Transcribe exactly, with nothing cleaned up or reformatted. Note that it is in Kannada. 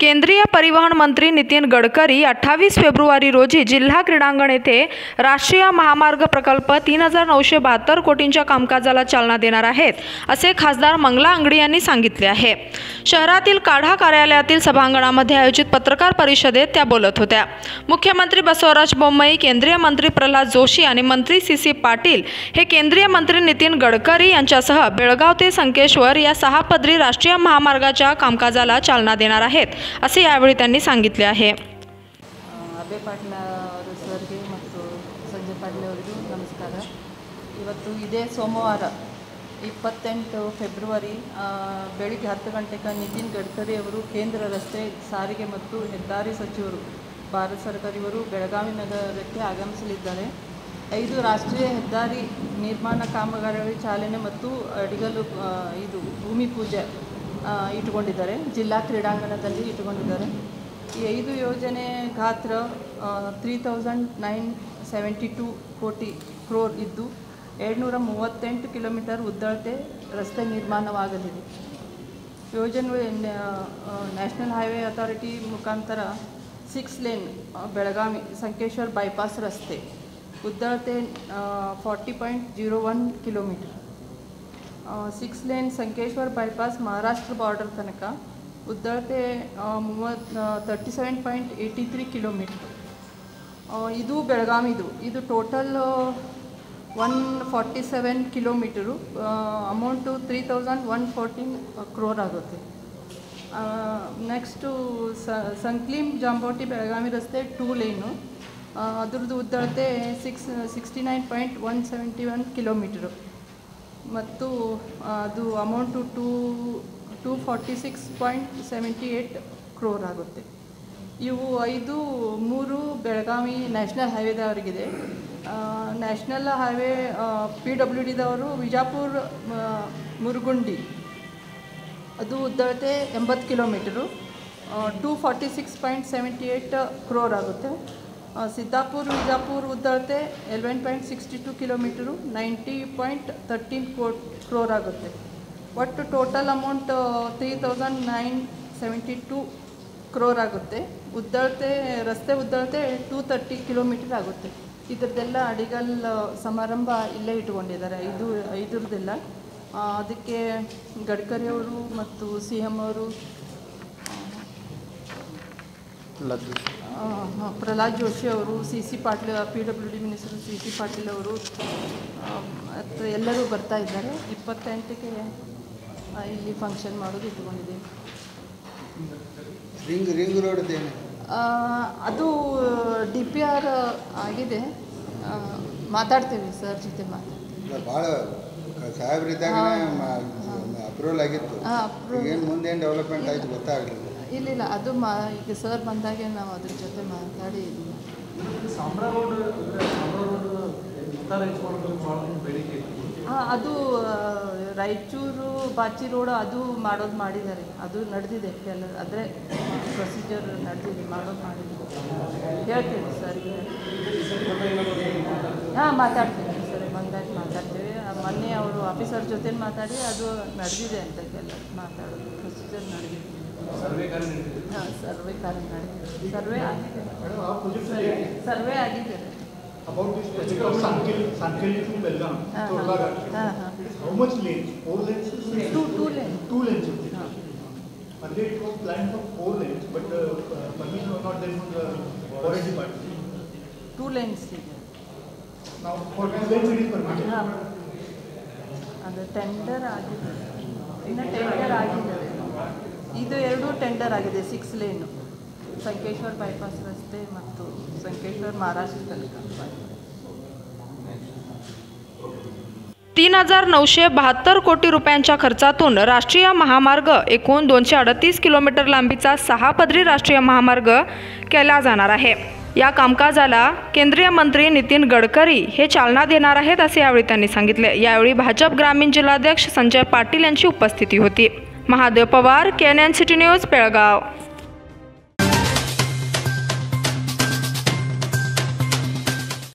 केंद्रीय परिवहन मंत्री नितीन गडकरी अठ्ठावीस फेब्रुवारी रोजी जिल्हा क्रीडांगण येथे राष्ट्रीय महामार्ग प्रकल्प तीन हजार नऊशे बहात्तर कोटींच्या कामकाजाला चालना देणार आहेत, असे खासदार मंगला अंगडी यांनी सांगितले आहे। शहरातील काढा कार्यालयातील सभांगणामध्ये आयोजित पत्रकार परिषदेत त्या बोलत होत्या। मुख्यमंत्री बसवराज बोम्मई, केंद्रीय मंत्री प्रल्हाद जोशी आणि मंत्री सी सी पाटील हे केंद्रीय मंत्री नितीन गडकरी यांच्यासह बेळगाव ते संकेश्वर या सहा पदरी राष्ट्रीय महामार्गाच्या कामकाजाला चालना देणार आहेत, असे यावेळी त्यांनी सांगितले आहे। अभय पाटला ಅವರು ಸರ್ಗೆ ಮತ್ತು ಸಂಜಯ್ ಪಾಟೀಲ್ ಅವರಿಗೂ ನಮಸ್ಕಾರ। ಇವತ್ತು ಇದೇ ಸೋಮವಾರ ಇಪ್ಪತ್ತೆಂಟು ಫೆಬ್ರವರಿ ಬೆಳಿಗ್ಗೆ ಹತ್ತು ಗಂಟೆಗೆ ನಿತಿನ್ ಗಡ್ಕರಿ ಅವರು ಕೇಂದ್ರ ರಸ್ತೆ ಸಾರಿಗೆ ಮತ್ತು ಹೆದ್ದಾರಿ ಸಚಿವರು ಭಾರತ ಸರ್ಕಾರವರು ಬೆಳಗಾವಿ ನಗರಕ್ಕೆ ಆಗಮಿಸಲಿದ್ದಾರೆ। ಐದು ರಾಷ್ಟ್ರೀಯ ಹೆದ್ದಾರಿ ನಿರ್ಮಾಣ ಕಾಮಗಾರಿಗಳಿಗೆ ಚಾಲನೆ ಮತ್ತು ಅಡಿಗಲ್ಲು ಇದು ಭೂಮಿ ಪೂಜೆ ಇಟ್ಟುಕೊಂಡಿದ್ದಾರೆ, ಜಿಲ್ಲಾ ಕ್ರೀಡಾಂಗಣದಲ್ಲಿ ಇಟ್ಟುಕೊಂಡಿದ್ದಾರೆ। ಈ ಐದು ಯೋಜನೆ ಗಾತ್ರ three thousand nine seventy two ಕೋಟಿ ಕ್ರೋರ್ ಇದ್ದು ಏಳ್ನೂರ ಮೂವತ್ತೆಂಟು ಕಿಲೋಮೀಟರ್ ಉದ್ದಳತೆ ರಸ್ತೆ ನಿರ್ಮಾಣವಾಗಲಿದೆ। ಯೋಜನೆ ನ್ಯಾಷನಲ್ ಹೈವೇ ಅಥಾರಿಟಿ ಮುಖಾಂತರ six lane Belagavi Sankeshwar bypass ರಸ್ತೆ ಉದ್ದಳತೆ forty point zero one kilometre, six lane Sankeshwar bypass Maharashtra border ತನಕ ಉದ್ದಳತೆ ಮೂವತ್ತು thirty seven point eighty three kilometre, ಇದು ಬೆಳಗಾವಿದು ಇದು total one forty seven kilometre, amount three thousand one fourteen crore ಆಗುತ್ತೆ। ನೆಕ್ಸ್ಟು ಸಂಕ್ಲಿಮ್ ಜಾಂಬೋಟಿ ಬೆಳಗಾವಿ ರಸ್ತೆ ಟೂ ಲೇನು, ಅದ್ರದ್ದು ಉದ್ದಳತೆ six sixty nine point one seventy one kilometre ಮತ್ತು ಅದು amount two two forty six point seventy eight crore ಆಗುತ್ತೆ। ಇವು ಐದು ಮೂರು ಬೆಳಗಾವಿ ನ್ಯಾಷನಲ್ ಹೈವೇದವರಿಗಿದೆ। ನ್ಯಾಷನಲ್ ಹೈವೇ ಪಿ ಡಬ್ಲ್ಯೂ ಡಿದವರು ವಿಜಾಪುರ ಮುರುಗುಂಡಿ ಅದು ಉದ್ದಳತೆ ಎಂಬತ್ತು kilometre, two forty six point seventy eight crore ಆಗುತ್ತೆ। ಸಿದ್ದಾಪುರ ವಿಜಾಪುರ ಉದ್ದಳತೆ eleven point sixty two kilometre, ninety point thirteen ಕೋ ಕ್ರೋರ್ ಆಗುತ್ತೆ। ಒಟ್ಟು total amount three thousand nine seventy two crore ಆಗುತ್ತೆ। ಉದ್ದಳತೆ ರಸ್ತೆ ಉದ್ದಳತೆ ಟೂ ತರ್ಟಿ ಕಿಲೋಮೀಟರ್ ಆಗುತ್ತೆ। ಇದರದ್ದೆಲ್ಲ ಅಡಿಗಲ್ ಸಮಾರಂಭ ಇಲ್ಲೇ ಇಟ್ಕೊಂಡಿದ್ದಾರೆ, ಐದು ಐದರದ್ದೆಲ್ಲ ಅದಕ್ಕೆ ಗಡ್ಕರಿ ಅವರು ಮತ್ತು ಸಿ ಎಮ್ ಅವರು ಪ್ರಹ್ಲಾದ್ ಜೋಶಿ ಅವರು, C C Patil P W D minister C C Patil ಅವರು ಮತ್ತು ಎಲ್ಲರೂ ಬರ್ತಾ ಇದ್ದಾರೆ। ಇಪ್ಪತ್ತೆಂಟಕ್ಕೆ ಇಲ್ಲಿ ಫಂಕ್ಷನ್ ಮಾಡೋದು ಇಟ್ಕೊಂಡಿದ್ದೀವಿ। ರಿಂಗ್ ರಿಂಗ್ ರೋಡ್ ಅದು ಡಿ ಪಿ ಆರ್ ಆಗಿದೆ, ಮಾತಾಡ್ತೀವಿ ಸರ್ ಜೊತೆ ಮಾತಾಡ್ತೀವಿ। ಭಾಳ ಸಾಹೇಬ್ರಿದ್ದಾಗ ಅಪ್ರೂವಲ್ ಆಗಿತ್ತು, ಏನು ಮುಂದೆ ಏನು ಡೆವಲಪ್ಮೆಂಟ್ ಆಯಿತು ಗೊತ್ತಾಗಲಿಲ್ಲ। ಇಲ್ಲ ಇಲ್ಲ ಅದು ಮಾ ಈಗ ಸರ್ ಬಂದಾಗೆ ನಾವು ಅದ್ರ ಜೊತೆ ಮಾತಾಡಿ ಹಾಂ ಅದು ರಾಯಚೂರು ಬಾಚಿ ರೋಡ್ ಅದು ಮಾಡೋದು ಮಾಡಿದ್ದಾರೆ, ಅದು ನಡೆದಿದೆ ಎಲ್ಲ, ಆದರೆ ಪ್ರೊಸೀಜರ್ ನಡೆದಿದೆ, ಮಾಡೋದು ಮಾಡಿದ್ದೀವಿ। ಹೇಳ್ತೀವಿ ಸರ್ಗೆ, ಹಾಂ ಮಾತಾಡ್ತೀವಿ ಸರ್, ಬಂದಾಗ ಮಾತಾಡ್ತೀವಿ। ಮೊನ್ನೆ ಅವರು ಆಫೀಸರ್ ಜೊತೆ ಮಾತಾಡಿ ಅದು ನಡೆದಿದೆ ಅಂತ ಎಲ್ಲ ಮಾತಾಡೋದು, ಪ್ರೊಸೀಜರ್ ನಡೆದಿದೆ। ಹಾಂ ಸರ್ವೆ ಕಾರ್ಯ ನಡೆದಿದೆ, ಸರ್ವೆ ಆಗಿದೆ, ಸರ್ವೆ ಆಗಿದೆ। About this project of Sankil, Sankil to Belgaum, Tolgaghat. How much lanes? Four lanes? Two, two lanes. Two lanes. Earlier it was planned for four lanes, but uh, permission was not there from the forest department. Two lanes. Now for two lanes it is permitted. हाँ, ಅದು ಟೆಂಡರ್ ಆಗಿದೆ, ಇನ್ನು ಟೆಂಡರ್ ಆಗಿದೆ, ಇದು ಎರಡು ಟೆಂಡರ್ ಆಗಿದೆ, ಸಿಕ್ಸ್ ಲೇನು संकेश्वर बायपास रस्ते ಮತ್ತು संकेश्वर महाराष्ट्र तनक। तीन हजार नऊशे बहात्तर कोटी रुपयांच्या खर्चातून राष्ट्रीय महामार्ग एकूण दोनशे अडतीस किलोमीटर लांबीचा सहा पदरी राष्ट्रीय महामार्ग केला जाणार आहे। या कामकाजाला केंद्रीय मंत्री नितीन गडकरी हे चालना देणार आहेत, असे यावेळी त्यांनी सांगितले। यावेळी भाजप ग्रामीण जिल्हाध्यक्ष संजय पाटील यांची उपस्थिती होती। Mahadev Pawar, K N N city news, Belgaum.